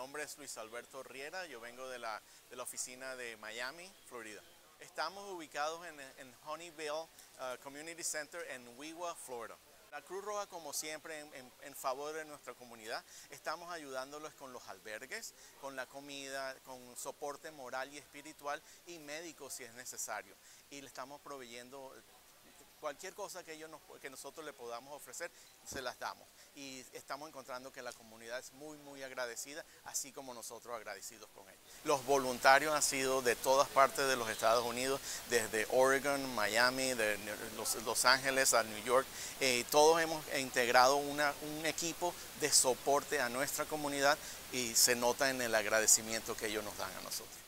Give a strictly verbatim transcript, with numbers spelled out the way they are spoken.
nombre es Luis Alberto Riera, yo vengo de la, de la oficina de Miami, Florida. Estamos ubicados en, en Honeyville uh, Community Center en Weywa, Florida. La Cruz Roja, como siempre, en, en, en favor de nuestra comunidad, estamos ayudándolos con los albergues, con la comida, con soporte moral y espiritual y médico si es necesario. Y le estamos proveyendo cualquier cosa que, ellos nos, que nosotros le podamos ofrecer, se las damos. Y estamos encontrando que la comunidad es muy, muy agradecida, así como nosotros agradecidos con ellos. Los voluntarios han sido de todas partes de los Estados Unidos, desde Oregon, Miami, de Los, Los Ángeles a New York. Eh, todos hemos integrado una, un equipo de soporte a nuestra comunidad y se nota en el agradecimiento que ellos nos dan a nosotros.